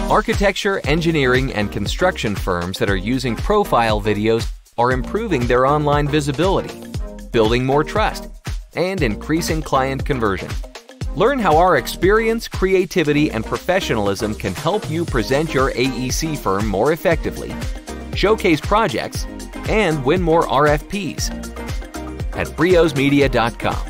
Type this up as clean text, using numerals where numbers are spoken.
Architecture, engineering, and construction firms that are using profile videos are improving their online visibility, building more trust, and increasing client conversion. Learn how our experience, creativity, and professionalism can help you present your AEC firm more effectively, showcase projects, and win more RFPs at briosmedia.com.